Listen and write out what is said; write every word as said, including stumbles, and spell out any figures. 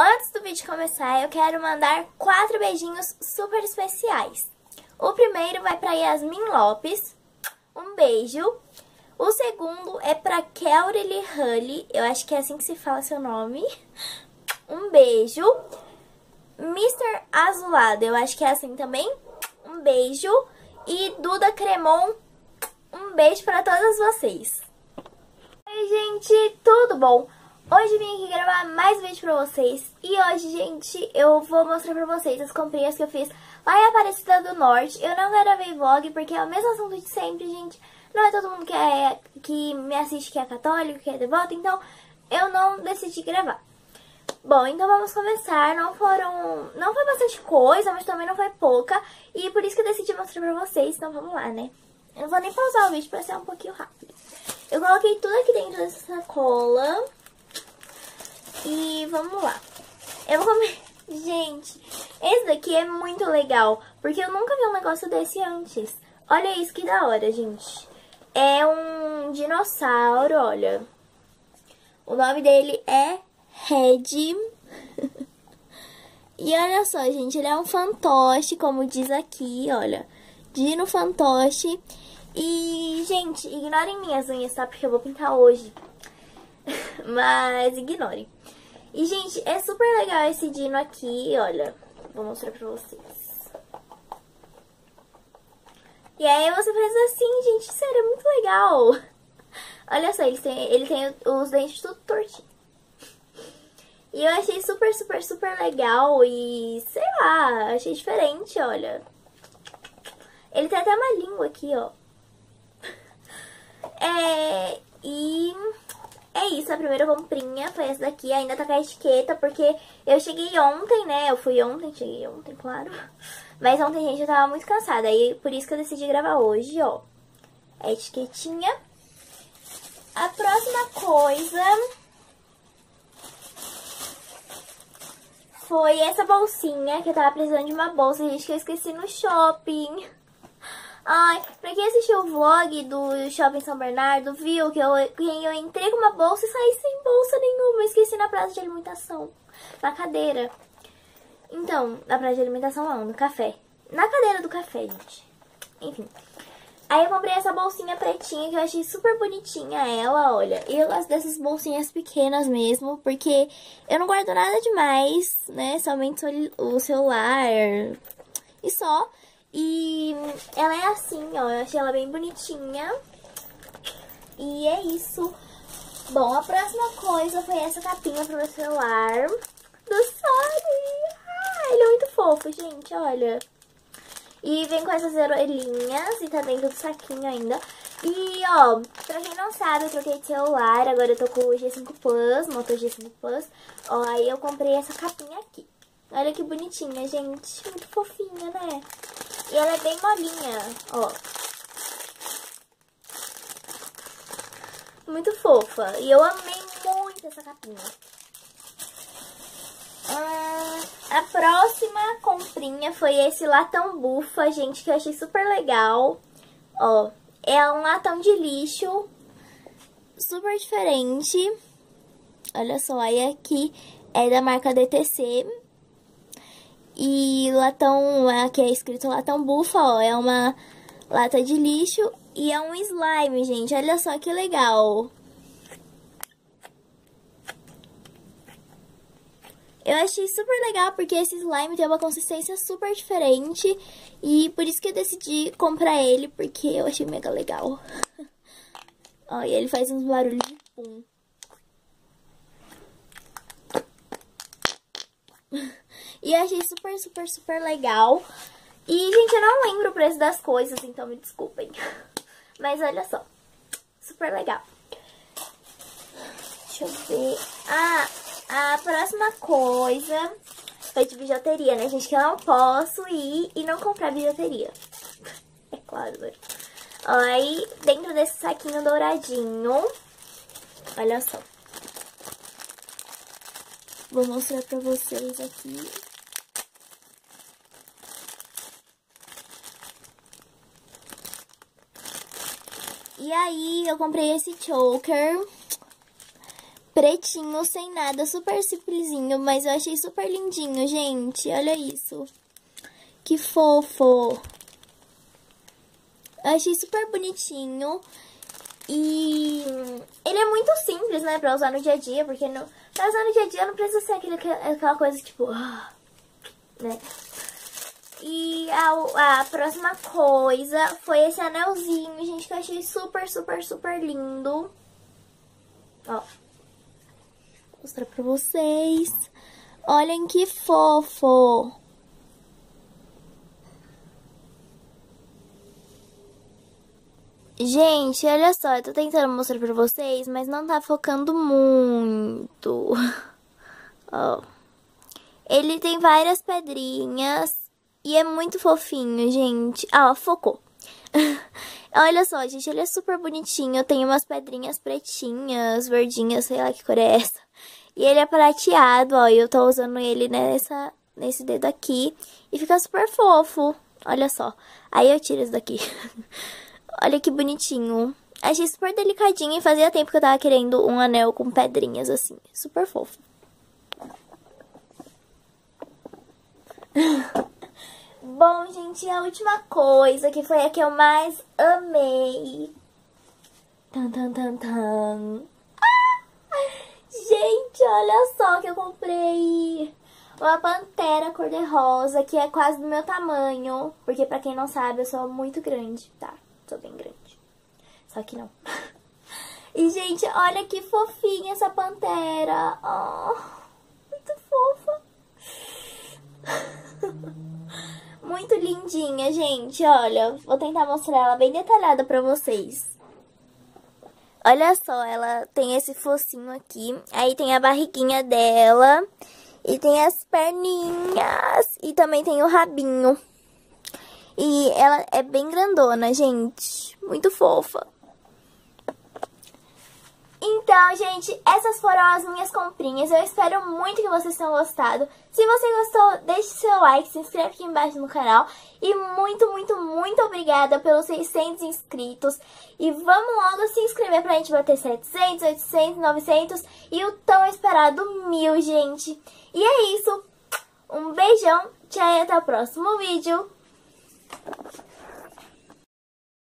Antes do vídeo começar, eu quero mandar quatro beijinhos super especiais. O primeiro vai para Yasmin Lopes, um beijo. O segundo é para Kelly Hully, eu acho que é assim que se fala seu nome, um beijo. mister Azulado, eu acho que é assim também, um beijo. E Duda Cremon, um beijo para todas vocês. Oi gente, tudo bom? Hoje vim aqui gravar mais um vídeo pra vocês. E hoje, gente, eu vou mostrar pra vocês as comprinhas que eu fiz lá em Aparecida do Norte. Eu não gravei vlog porque é o mesmo assunto de sempre, gente. Não é todo mundo que, é, que me assiste que é católico, que é devoto, então eu não decidi gravar. Bom, então vamos começar. Não foram... Não foi bastante coisa, mas também não foi pouca. E por isso que eu decidi mostrar pra vocês, então vamos lá, né? Eu não vou nem pausar o vídeo pra ser um pouquinho rápido. Eu coloquei tudo aqui dentro dessa sacola. E vamos lá. Eu vou comer... Gente, esse daqui é muito legal, porque eu nunca vi um negócio desse antes. Olha isso, que da hora, gente. É um dinossauro, olha. O nome dele é Red. E olha só, gente, ele é um fantoche, como diz aqui, olha. Dino fantoche. E, gente, ignorem minhas unhas, tá? Porque eu vou pintar hoje. Mas ignorem. E, gente, é super legal esse dino aqui, olha. Vou mostrar pra vocês. E aí você faz assim, gente, sério, é muito legal. Olha só, ele tem, ele tem os dentes tudo tortinho. E eu achei super, super, super legal e, sei lá, achei diferente, olha. Ele tem até uma língua aqui, ó. É, e... É isso, a primeira comprinha foi essa daqui, ainda tá com a etiqueta, porque eu cheguei ontem, né, eu fui ontem, cheguei ontem, claro. Mas ontem, gente, eu tava muito cansada, aí por isso que eu decidi gravar hoje, ó. A etiquetinha. A próxima coisa foi essa bolsinha, que eu tava precisando de uma bolsa, gente, que eu esqueci no shopping. Ai, pra quem assistiu o vlog do Shopping São Bernardo, viu que eu, que eu entrei com uma bolsa e saí sem bolsa nenhuma. Eu esqueci na praça de alimentação, na cadeira. Então, na praça de alimentação não, no café. Na cadeira do café, gente. Enfim. Aí eu comprei essa bolsinha pretinha que eu achei super bonitinha ela, olha. E eu gosto dessas bolsinhas pequenas mesmo, porque eu não guardo nada demais, né? Somente o celular e só. E ela é assim, ó, eu achei ela bem bonitinha. E é isso. Bom, a próxima coisa foi essa capinha pro meu celular do Sony. Ah, ele é muito fofo, gente, olha. E vem com essas orelhinhas e tá dentro do saquinho ainda. E, ó, pra quem não sabe, eu troquei de celular, agora eu tô com o G cinco Plus, Moto G cinco Plus. Ó, aí eu comprei essa capinha aqui. Olha que bonitinha, gente, muito fofinha, né? E ela é bem molinha, ó. Muito fofa. E eu amei muito essa capinha. Hum, a próxima comprinha foi esse latão bufa, gente, que eu achei super legal. Ó, é um latão de lixo, super diferente. Olha só, aí aqui é da marca D T C. E latão, aqui é escrito latão bufa, ó, é uma lata de lixo e é um slime, gente, olha só que legal. Eu achei super legal porque esse slime tem uma consistência super diferente e por isso que eu decidi comprar ele, porque eu achei mega legal. Ó, e ele faz uns barulhos de pum. E eu achei super, super, super legal. E, gente, eu não lembro o preço das coisas, então me desculpem. Mas olha só, super legal. Deixa eu ver. Ah, a próxima coisa foi de bijuteria, né, gente? Que eu não posso ir e não comprar bijuteria. É claro, né? Aí, dentro desse saquinho douradinho, olha só. Vou mostrar pra vocês aqui. E aí, eu comprei esse choker pretinho, sem nada, super simplesinho, mas eu achei super lindinho, gente. Olha isso. Que fofo. Eu achei super bonitinho. E ele é muito simples, né, pra usar no dia a dia, porque no, pra usar no dia a dia não precisa ser aquele, aquela coisa tipo, né. E a, a próxima coisa foi esse anelzinho, gente, que eu achei super, super, super lindo. Ó, vou mostrar pra vocês. Olhem que fofo. Gente, olha só, eu tô tentando mostrar pra vocês, mas não tá focando muito. Ó. Ele tem várias pedrinhas e é muito fofinho, gente. Ah, ó, focou. Olha só, gente, ele é super bonitinho. Tem umas pedrinhas pretinhas, verdinhas, sei lá que cor é essa. E ele é prateado, ó, e eu tô usando ele nessa, nesse dedo aqui. E fica super fofo, olha só. Aí eu tiro isso daqui. Olha que bonitinho. Achei super delicadinho e fazia tempo que eu tava querendo um anel com pedrinhas assim. Super fofo. Bom, gente, a última coisa, que foi a que eu mais amei. Tan, tan, tan, tan. Ah! Gente, olha só que eu comprei. Uma pantera cor-de-rosa, que é quase do meu tamanho. Porque, pra quem não sabe, eu sou muito grande, tá? Sou bem grande. Só que não. E, gente, olha que fofinha essa pantera. Oh, muito fofa. Muito lindinha, gente. Olha, vou tentar mostrar ela bem detalhada pra vocês. Olha só, ela tem esse focinho aqui. Aí tem a barriguinha dela. E tem as perninhas. E também tem o rabinho. E ela é bem grandona, gente. Muito fofa. Então, gente, essas foram as minhas comprinhas. Eu espero muito que vocês tenham gostado. Se você gostou, deixe seu like, se inscreve aqui embaixo no canal. E muito, muito, muito obrigada pelos seiscentos inscritos. E vamos logo se inscrever pra gente bater setecentos, oitocentos, novecentos e o tão esperado mil, gente. E é isso. Um beijão, tchau e até o próximo vídeo.